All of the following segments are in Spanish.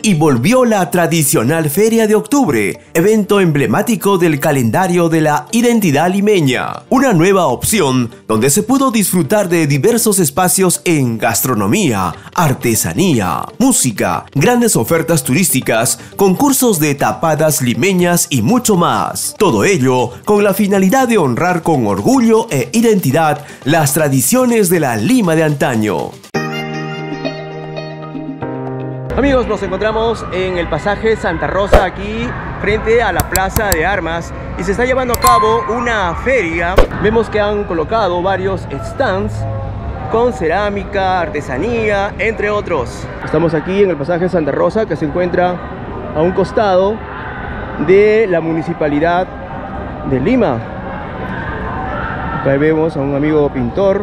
y volvió la tradicional Feria de Octubre, evento emblemático del calendario de la identidad limeña. Una nueva opción donde se pudo disfrutar de diversos espacios en gastronomía, artesanía, música, grandes ofertas turísticas, concursos de tapadas limeñas y mucho más. Todo ello con la finalidad de honrar con orgullo e identidad las tradiciones de la Lima de antaño. Amigos, nos encontramos en el pasaje Santa Rosa, aquí frente a la Plaza de Armas, y se está llevando a cabo una feria. Vemos que han colocado varios stands con cerámica, artesanía, entre otros. Estamos aquí en el pasaje Santa Rosa, que se encuentra a un costado de la Municipalidad de Lima. Acá vemos a un amigo pintor.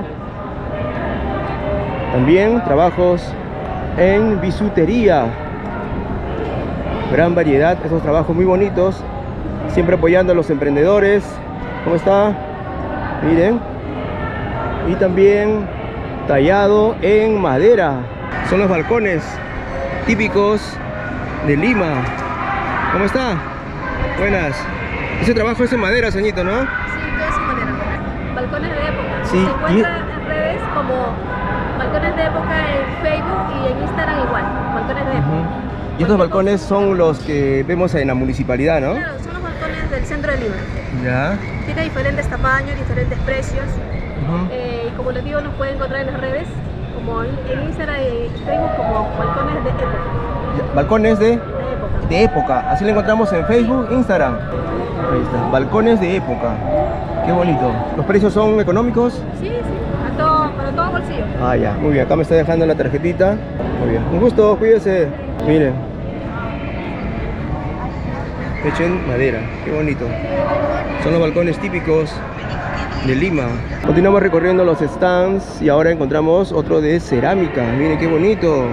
También trabajos en bisutería, gran variedad, esos trabajos muy bonitos, siempre apoyando a los emprendedores. ¿Cómo está? Miren. Y también tallado en madera, son los balcones típicos de Lima. ¿Cómo está? Buenas. Ese trabajo es en madera, señorito, ¿no? Sí, todo es en madera. Balcones de época. Sí. Se encuentra en redes como Balcones de Época en Facebook y en Instagram igual, Balcones de Época. Y estos balcones son los que vemos en la municipalidad, ¿no? Claro, son los balcones del centro de Lima. Ya. Tiene diferentes tamaños, diferentes precios. Y como les digo, nos pueden encontrar en las redes, como en Instagram y Facebook, como Balcones de Época. Balcones de época. De época, así lo encontramos en Facebook, Instagram. Ahí está, balcones de época. Qué bonito. ¿Los precios son económicos? Sí, sí, para todo bolsillo. Ah, ya, muy bien. Acá me está dejando la tarjetita. Muy bien. Un gusto, cuídese. Miren. Hecho en madera. Qué bonito. Son los balcones típicos de Lima. Continuamos recorriendo los stands y ahora encontramos otro de cerámica. Miren qué bonito.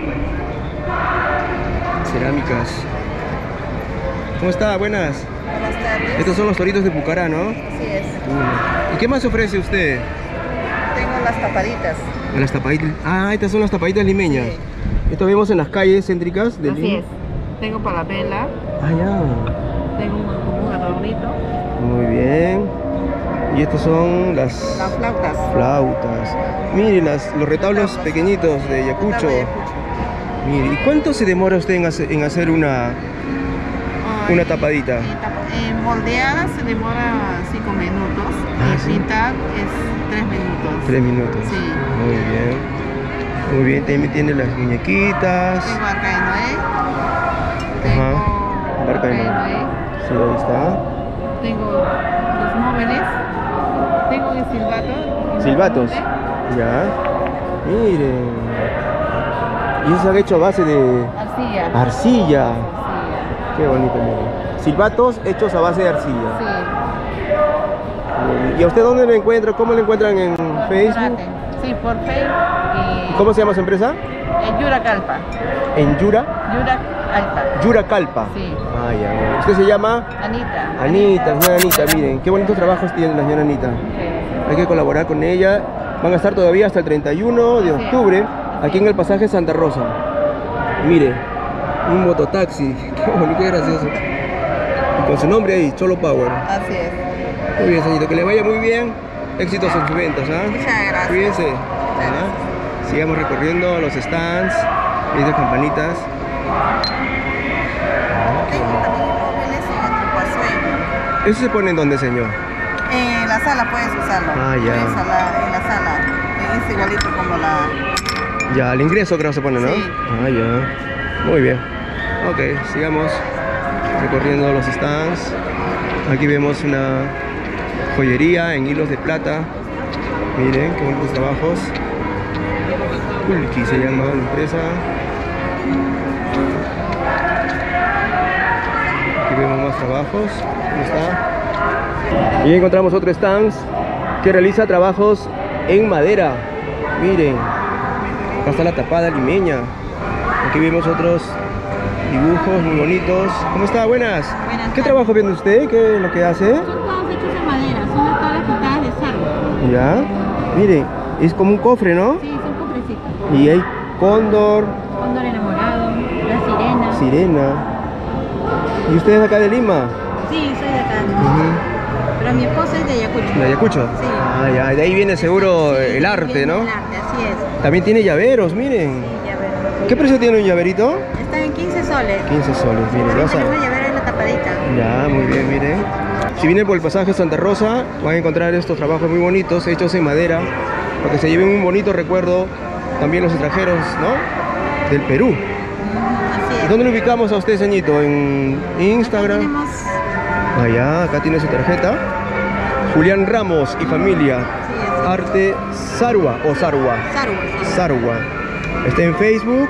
Cerámicas. ¿Cómo está? Buenas. Buenas tardes. Estos son los toritos de Pucará, ¿no? Así es. ¿Y qué más ofrece usted? Tengo las tapaditas. Las tapaditas. Ah, estas son las tapaditas limeñas. Sí. Esto vemos en las calles céntricas de Lima. Así es. Tengo para la vela, Ah, ya. tengo un adornito. Muy bien. Y estos son las flautas. flautas. Miren los retablos pequeñitos de Ayacucho. Mire, ¿y cuánto se demora usted en hacer una tapadita? Moldeada se demora 5 minutos. Ah, y ¿sí? pintar es 3 minutos. 3 minutos. Sí. Muy bien. Muy bien, también tiene las muñequitas. Tengo arca de Noé. Ajá. Barca de Noé. Sí, ahí está. Tengo los móviles. Tengo el silbato. Silbatos. Ya. Miren. Y eso se ha hecho a base de Arcilla. arcilla. Arcilla. Qué bonito, miren. Silbatos hechos a base de arcilla. Sí. ¿Y a usted dónde lo encuentra? ¿Cómo lo encuentran en Por Facebook? Yurate. Sí, por Facebook. ¿Y cómo se llama su empresa? En Yuracalpa. En Yuracalpa. Yuracalpa. Sí. Ah, ya. Bueno. ¿Usted se llama? Anita. Anita, señora Anita, miren. Qué bonitos trabajos tiene la señora Anita. Sí. Hay que colaborar con ella. Van a estar todavía hasta el 31 de octubre aquí en el pasaje Santa Rosa. Mire, un mototaxi. Qué bonito, qué gracioso. Y con su nombre ahí, Cholo Power. Así es. Muy bien, señorito, que le vaya muy bien. Éxitos en sus ventas, ¿ah? Muchas gracias. Cuídense. ¿Ah? Sigamos recorriendo los stands, estas campanitas. Tengo también móviles y otro paso. ¿Eso se pone en dónde, señor? En la sala puedes usarlo. Ah, ya. En la sala. Es igualito como la... Ya, al ingreso creo que se pone, ¿no? Sí. Ah, ya. Muy bien. Ok, sigamos recorriendo los stands. Aquí vemos una joyería en hilos de plata. Miren, qué bonitos trabajos. Kulki se llama la empresa. Aquí vemos más trabajos. ¿Cómo está? Y encontramos otro stand que realiza trabajos en madera. Miren, acá está la tapada limeña. Aquí vemos otros dibujos muy bonitos. ¿Cómo está? Buenas. ¿Qué trabajo viene usted? ¿Qué es lo que hace? Son todos hechos en madera, son las tablas pintadas de sardo. Ya. Miren, es como un cofre, ¿no? Sí, son cofrecitos. Y hay cóndor. Cóndor enamorado, la sirena. sirena. ¿Y usted es acá de Lima? Sí, soy de acá. Pero mi esposo es de Ayacucho. ¿De Ayacucho? Sí. Ah, ya, de ahí viene seguro Sí, el arte, ¿no? El arte, así es. También tiene llaveros, miren. Sí, llavero. ¿Qué precio tiene un llaverito? Está en 15 soles. 15 soles, miren. Sí, tenemos llavero en la tapadita. Ya, muy bien, miren. Si vienen por el pasaje Santa Rosa, van a encontrar estos trabajos muy bonitos, hechos en madera, para que se lleven un bonito recuerdo también los extranjeros, ¿no? Del Perú. Así es. ¿Dónde lo ubicamos a usted, señito? ¿En Instagram? Tenemos... Allá, acá tiene su tarjeta. Julián Ramos y familia. Sí, Arte Sarwa o Sarwa. Sarwa. Está en Facebook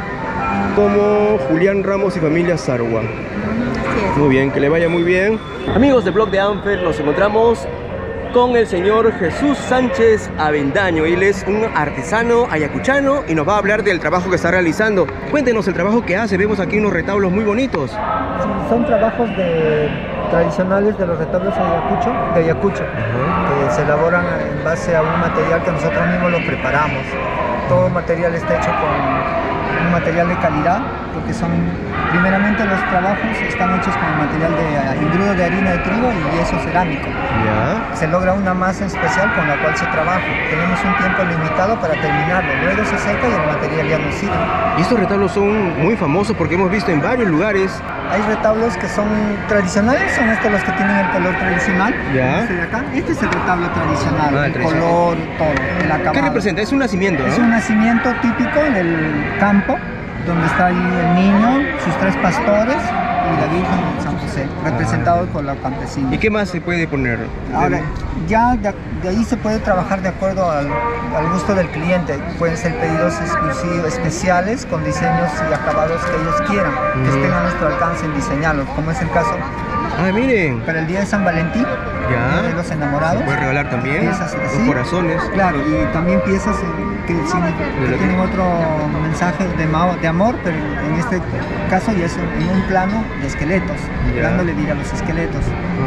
como Julián Ramos y familia Sarwa. Muy bien, que le vaya muy bien. Amigos de Blog de Anfer, nos encontramos con el señor Jesús Sánchez Avendaño. Él es un artesano ayacuchano y nos va a hablar del trabajo que está realizando. Cuéntenos el trabajo que hace. Vemos aquí unos retablos muy bonitos. Sí, son trabajos tradicionales de los retablos de Ayacucho, que se elaboran en base a un material que nosotros mismos lo preparamos. Todo material está hecho con un material de calidad, porque primeramente los trabajos están hechos con el material de engrudo de harina de trigo y yeso cerámico. Ya. Se logra una masa especial con la cual se trabaja. Tenemos un tiempo limitado para terminarlo, luego se seca y el material ya no sirve. Y estos retablos son muy famosos porque hemos visto en varios lugares. Hay retablos que son tradicionales, son estos los que tienen el color tradicional. Ya. Este de acá, este es el retablo tradicional, Ah, el tradicional. color, todo, el acabado. ¿Qué representa? Es un nacimiento, ¿no? Es un nacimiento típico del campo, donde está ahí el niño, sus 3 pastores y la Virgen de San José, representado por la campesina. ¿Y qué más se puede poner? Ahora, ya de ahí se puede trabajar de acuerdo al gusto del cliente. Pueden ser pedidos exclusivos, especiales, con diseños y acabados que ellos quieran, que estén a nuestro alcance en diseñarlos, como es el caso Ah, miren. para el día de San Valentín, Ya. de los enamorados. Se puede regalar también. Piezas Los así. corazones. Claro, y también piezas que tienen otro mensaje de amor, pero en este caso ya es en un plano de esqueletos, Ya. dándole vida a los esqueletos,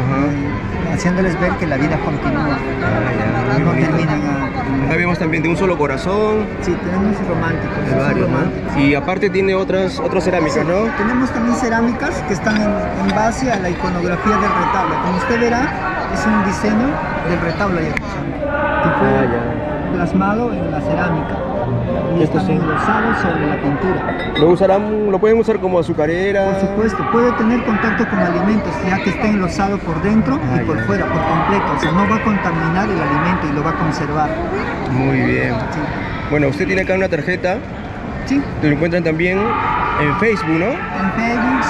y haciéndoles ver que la vida continúa, Ah, ya. Muy no bonito. terminan Acá vemos también de un solo corazón. Sí, tenemos románticos, De varios, ¿no? Y aparte tiene otras cerámicas, ¿no? Tenemos también cerámicas que están en base a la iconografía del retablo. Como usted verá, es un diseño del retablo ayacuchano, que fue plasmado en la cerámica y Estos están son- engrosados sobre la pintura. Lo pueden usar como azucarera. Por supuesto, puede tener contacto con alimentos, ya que está enlosado por dentro y por ya. fuera, por completo. O sea, no va a contaminar el alimento y lo va a conservar. Muy bien. Sí. Bueno, usted tiene acá una tarjeta. Sí, Lo encuentran también en Facebook, ¿no? en Facebook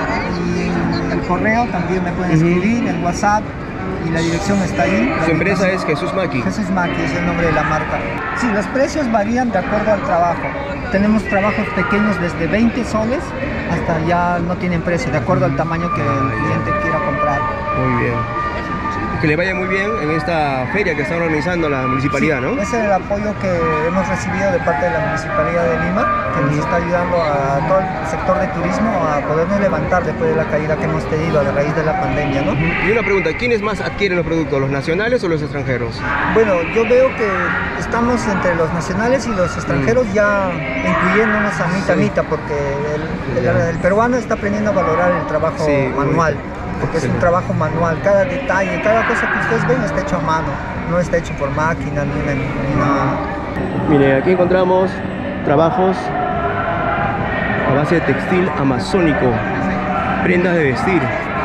y en el correo también me pueden escribir, en WhatsApp, y la dirección está ahí. Su empresa es Jesús Maki. Jesús Maki es el nombre de la marca. Sí, los precios varían de acuerdo al trabajo. Tenemos trabajos pequeños desde 20 soles hasta ya no tienen precio, de acuerdo al tamaño que el cliente quiera comprar. Muy bien. Que le vaya muy bien en esta feria que está organizando la municipalidad, ¿no? Ese es el apoyo que hemos recibido de parte de la Municipalidad de Lima, que nos está ayudando a todo el sector de turismo a podernos levantar después de la caída que hemos tenido a raíz de la pandemia, ¿no? Y una pregunta, ¿quiénes más adquieren los productos, los nacionales o los extranjeros? Bueno, yo veo que estamos entre los nacionales y los extranjeros ya incluyéndonos a mitad, porque el peruano está aprendiendo a valorar el trabajo manual. Porque es un trabajo manual, cada detalle, cada cosa que ustedes ven está hecho a mano, no está hecho por máquina ni nada. Mire, aquí encontramos trabajos a base de textil amazónico, prendas de vestir,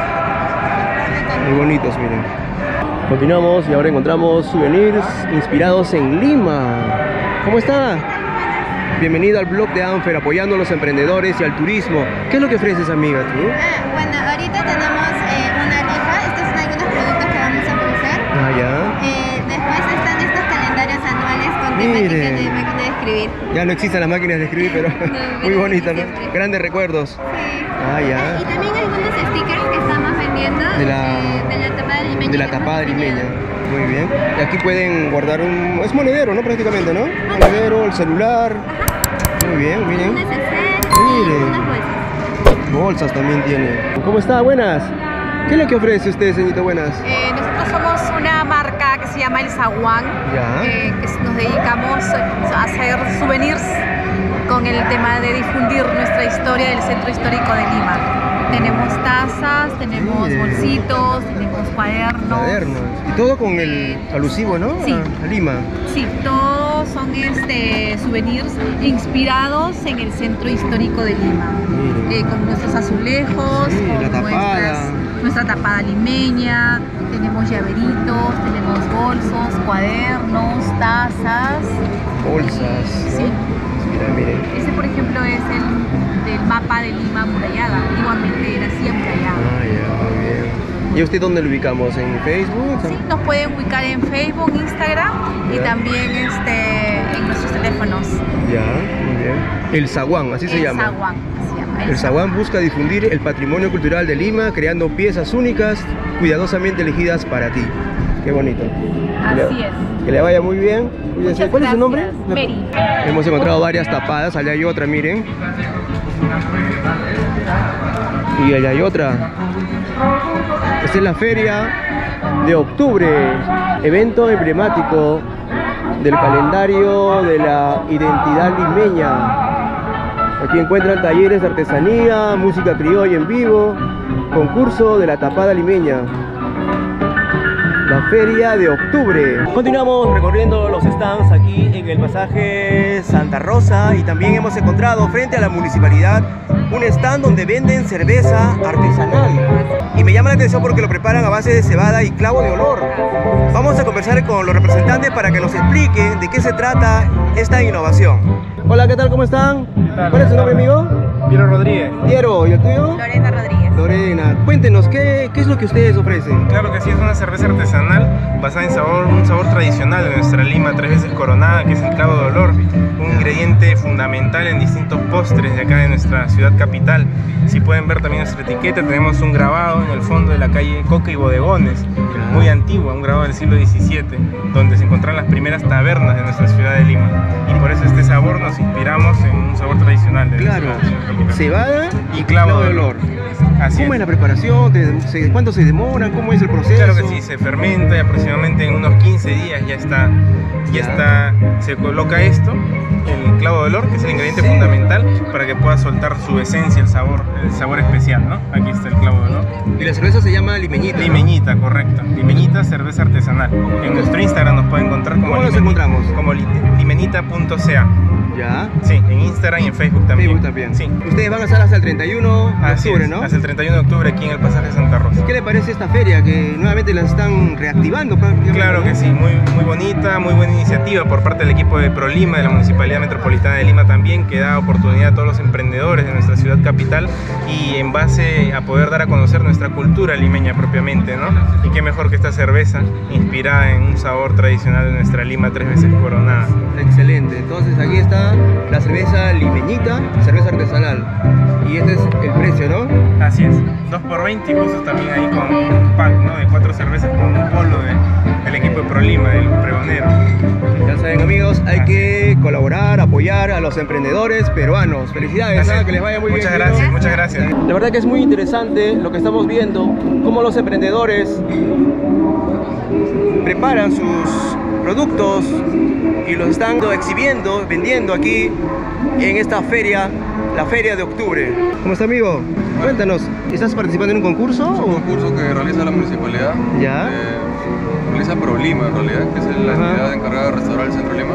muy bonitos, miren. Continuamos y ahora encontramos souvenirs inspirados en Lima. ¿Cómo está? Bienvenida al blog de Anfer, apoyando a los emprendedores y al turismo. ¿Qué es lo que ofreces, amiga, tú? Bueno, ahorita tenemos una rifa. Estos son algunos productos que vamos a ofrecer. Ah, ya. Después están estos calendarios anuales con temática de máquina de escribir. Ya no existen las máquinas de escribir, pero muy bonitas, ¿no? siempre. Grandes recuerdos. Sí. Ah, ya. Y también algunos stickers que estamos vendiendo De la tapada limeña. De la que tapada hemos limeña. diseñado. Muy bien. Y aquí pueden guardar es monedero, ¿no? Prácticamente, ¿no? Monedero, el celular. Muy bien, miren. Unas accesorios Miren. y unas bolsas. Bolsas también tiene. ¿Cómo está? Buenas. ¿Qué es lo que ofrece usted, señorita? Buenas. Nosotros somos una marca que se llama El Zaguán, Ya. que nos dedicamos a hacer souvenirs con el tema de difundir nuestra historia del centro histórico de Lima. Tenemos tazas, tenemos bolsitos, tenemos cuadernos. Y todo con el alusivo, ¿no? Sí. A Lima. Sí, todos son souvenirs inspirados en el centro histórico de Lima. Con nuestros azulejos, con nuestra tapada limeña, tenemos llaveritos, tenemos bolsos, cuadernos, tazas. Bolsas. Sí. Miren. Ese, por ejemplo, es el mapa de Lima amurallada. Igualmente era así amurallada. Muy bien. ¿Y usted dónde lo ubicamos? ¿En Facebook? Sí, nos pueden ubicar en Facebook, Instagram y también en nuestros teléfonos. Ya, muy bien. El Zaguán, así se llama. El Zaguán busca difundir el patrimonio cultural de Lima, creando piezas únicas, cuidadosamente elegidas para ti. Qué bonito. Así es. Que le vaya muy bien. ¿Cuál es su nombre? Mary. Hemos encontrado varias tapadas, allá hay otra, miren. Y allá hay otra. Esta es la Feria de Octubre, evento emblemático del calendario de la identidad limeña. Aquí encuentran talleres de artesanía, música criolla en vivo, concurso de la tapada limeña. La Feria de Octubre. Continuamos recorriendo los stands aquí en el pasaje Santa Rosa y también hemos encontrado frente a la municipalidad un stand donde venden cerveza artesanal. Y me llama la atención porque lo preparan a base de cebada y clavo de olor. Vamos a conversar con los representantes para que nos expliquen de qué se trata esta innovación. Hola, ¿qué tal? ¿Cómo están? ¿Cuál es su nombre, amigo? Piero Rodríguez. Piero, ¿y el tuyo? Lorena Rodríguez. Lorena, cuéntenos, ¿qué es lo que ustedes ofrecen? Claro que sí, es una cerveza artesanal basada en un sabor tradicional de nuestra Lima, 3 veces coronada, que es el clavo de olor, un ingrediente fundamental en distintos postres de acá de nuestra ciudad capital. Si pueden ver también nuestra etiqueta, tenemos un grabado en el fondo de la calle Coca y Bodegones, muy antigua, un grabado del siglo XVII, donde se encontraron las primeras tabernas de nuestra ciudad de Lima. Y por eso este sabor nos inspiramos en un sabor tradicional de claro, cebada y clavo de olor. Así ¿Cómo es la preparación? ¿Cuánto se demora? ¿Cómo es el proceso? Claro que sí, se fermenta y aproximadamente en unos 15 días se coloca esto, el clavo de olor, que es el ingrediente fundamental para que pueda soltar su esencia, el sabor especial, ¿no? Aquí está el clavo de olor. Y la cerveza se llama Limeñita. Limeñita, correcto. Limeñita, cerveza artesanal. En nuestro Instagram nos pueden encontrar como ¿Cómo nos encontramos? Como limeñita.ca. ¿Ya? Sí, en Instagram y en Facebook también. Sí. Ustedes van a estar hasta el 31 de octubre, ¿no? Hasta el 31 de octubre aquí en el pasaje Santa Rosa. ¿Qué le parece esta feria que nuevamente la están reactivando? Claro que sí, muy bonita, muy buena iniciativa por parte del equipo de ProLima, de la Municipalidad Metropolitana de Lima también, que da oportunidad a todos los emprendedores de nuestra ciudad capital y en base a poder dar a conocer nuestra cultura limeña propiamente, ¿no? Y qué mejor que esta cerveza inspirada en un sabor tradicional de nuestra Lima, 3 veces coronada. Excelente, entonces aquí está la cerveza Limeñita, cerveza artesanal. Y este es el precio, ¿no? Así es, 2 por 20 y justo también ahí con un pack, ¿no? De 4 cervezas con un polo del equipo de ProLima, del pregonero. Ya saben, amigos, hay que colaborar, apoyar a los emprendedores peruanos. Felicidades, que les vaya muy bien. Muchas gracias. La verdad que es muy interesante lo que estamos viendo, cómo los emprendedores preparan sus productos y los están exhibiendo, vendiendo aquí en esta feria, la Feria de Octubre. ¿Cómo está, amigo? Cuéntanos, ¿estás participando en un concurso? Es un concurso que realiza la municipalidad. ¿Ya? Realiza ProLima en realidad, que es la entidad encargada de restaurar el centro de Lima.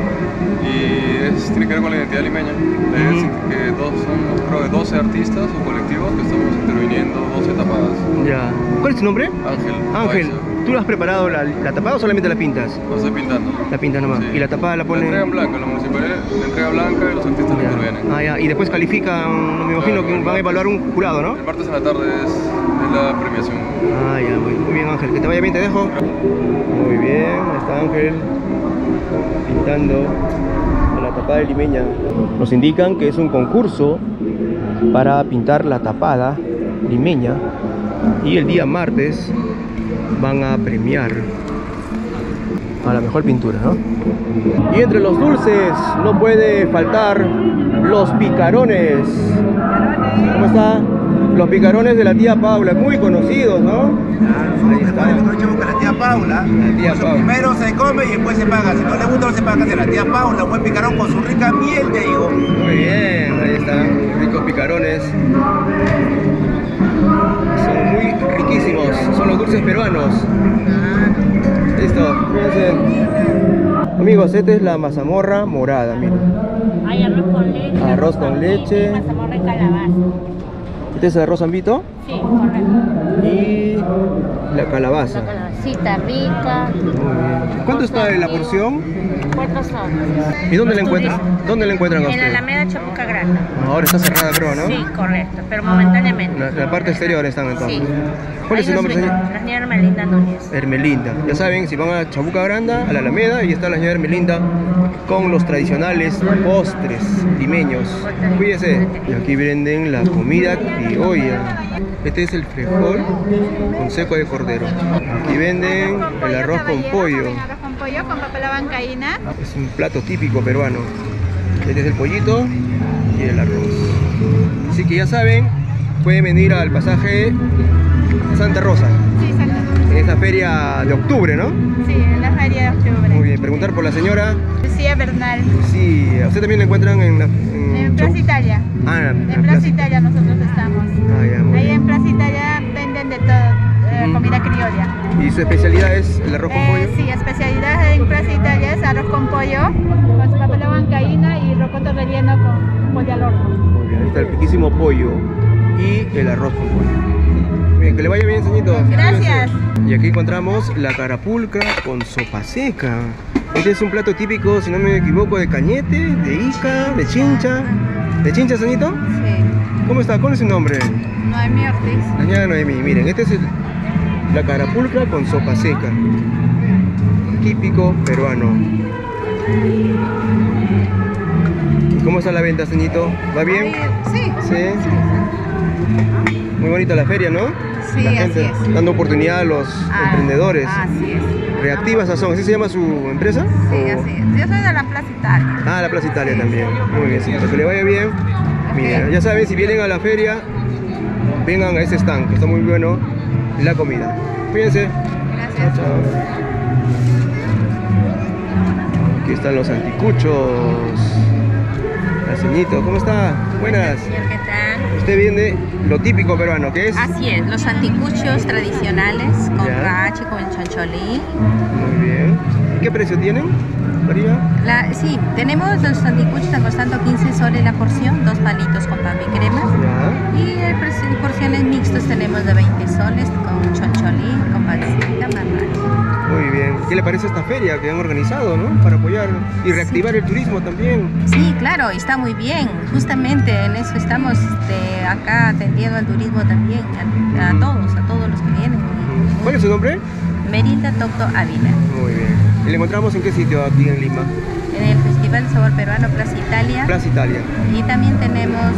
Y tiene que ver con la identidad limeña. Que son, creo, 12 artistas o colectivos que estamos interviniendo, 12 tapadas. Ya. ¿Cuál es tu nombre? Ángel. ¿Tú has preparado la tapada o solamente la pintas? La estoy pintando. La pintas nomás. Sí. ¿Y la tapada la ponen? La entrega en blanca, la municipalidad la entrega blanca y los artistas la intervienen. Ah, ya. Y después califican, me imagino que van a evaluar un jurado, ¿no? El martes en la tarde es la premiación. Ah, ya, muy bien, Ángel. Que te vaya bien, te dejo. Muy bien, ahí está Ángel pintando la tapada de limeña. Nos indican que es un concurso para pintar la tapada limeña y el día martes van a premiar a la mejor pintura, ¿no? Y entre los dulces no puede faltar los picarones. ¿Cómo está? Los picarones de la tía Paula, muy conocidos, ¿no? Ahí está. La tía Paula. La tía Paula. Primero se come y después se paga. Si no le gusta, no se paga. De la tía Paula, un buen picarón con su rica miel de higo. Muy bien, ahí están, ricos picarones. Son muy riquísimos, son los dulces peruanos. Listo, fíjense. Amigos, esta es la mazamorra morada, miren. Hay arroz con leche. Arroz con leche. Mazamorra y calabaza. ¿Este es el arroz ambito? Sí, correcto. Y la calabaza. La calabacita rica. Muy bien. ¿Cuánto está en la porción? 4 soles. ¿Y dónde la encuentran? ¿Dónde la encuentran a En la ustedes? Alameda Chapuca Grande. Ahora está cerrada, creo, ¿no? Sí, correcto, pero momentáneamente. La parte exterior están entonces. Sí. ¿Cuál es su nombre, señor? La señora Hermelinda Núñez. Hermelinda. Ya saben, si van a Chabuca Granda, a la Alameda, ahí está la señora Hermelinda con los tradicionales postres limeños. Cuídense. Y aquí venden la comida criolla. Este es el frijol con seco de cordero. Aquí venden el arroz con pollo. Arroz con pollo con papa a la bancaína. Es un plato típico peruano. Este es el pollito y el arroz. Así que ya saben, pueden venir al pasaje Santa Rosa. Sí, Santa Rosa. En esta feria de octubre, ¿no? Sí, en la feria de octubre. Muy bien, preguntar por la señora Lucía Bernal. Sí, ¿usted también la encuentran En Plaza Italia. Ah, En Plaza Italia nosotros estamos. Ah, ya, muy Ahí bien. en Plaza Italia venden de todo, comida criolla. ¿Y su especialidad es el arroz con pollo? Sí, especialidad en Plaza Italia es arroz con pollo, con su papa a la bancaína y rocoto relleno con pollo al horno. Muy bien, ahí está el riquísimo pollo y el arroz con pollo. Bien, que le vaya bien, señorito. Gracias. Y aquí encontramos la carapulcra con sopa seca. Este es un plato típico, si no me equivoco, de cañete, de ica, de chincha. ¿De chincha, señorito? Sí. ¿Cómo está? ¿Cuál es su nombre? Noemí Ortiz. La señora Noemí. Miren, este es la carapulcra con sopa seca. Típico peruano. ¿Y cómo está la venta, señorito? ¿Va bien? Sí. Sí. Muy bonita la feria, ¿no? Sí, La gente así es. dando oportunidad a los emprendedores. Así es. Reactiva Sazón, ¿así se llama su empresa? Sí, ¿O? así es. Yo soy de la Plaza Italia. Ah, la Plaza Italia también. Muy bien, señorito. Que le vaya bien. Mira, ya saben, si vienen a la feria, vengan a ese stand, que está muy bueno la comida. Cuídense. Gracias. Chao, chao. Aquí están los anticuchos. Caseñito, ¿cómo está? Buenas. Señor, ¿qué tal? Usted vende lo típico peruano, ¿qué es? Así es, los anticuchos tradicionales con Ya. rache, con el choncholí. Muy bien. ¿Y qué precio tienen, María? Sí, tenemos los anticuchos, están costando 15 soles la porción, 2 palitos con pan y crema. Ya. Y en porciones mixtas tenemos de 20 soles con choncholí, con pancita, más rache. Muy bien. ¿Qué le parece esta feria que han organizado, no? Para apoyar y reactivar el turismo también. Sí, claro, está muy bien. Justamente en eso estamos acá atendiendo al turismo también, a todos los que vienen. ¿Cuál es su nombre? Merilda Tocto Ávila. Muy bien. ¿Y le encontramos en qué sitio aquí en Lima? En el Festival de Sabor Peruano Plaza Italia. Plaza Italia. Y también tenemos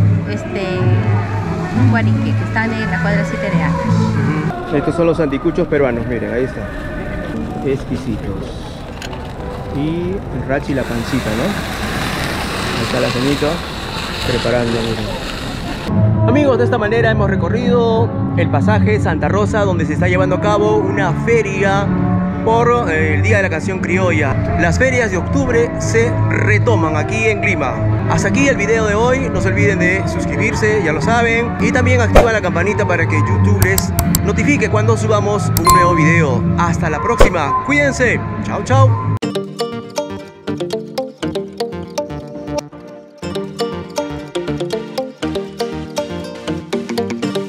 un guarique que está en la cuadra 7 de Acre. Estos son los anticuchos peruanos, miren, ahí está. Exquisitos. Y el rachi y la pancita, ¿no? Ahí está la ceñito preparando, miren. Amigos, de esta manera hemos recorrido el pasaje Santa Rosa, donde se está llevando a cabo una feria por el Día de la Canción Criolla. Las ferias de octubre se retoman aquí en Lima. Hasta aquí el video de hoy. No se olviden de suscribirse, ya lo saben. Y también activan la campanita para que YouTube les notifique cuando subamos un nuevo video. Hasta la próxima. Cuídense. Chao, chao.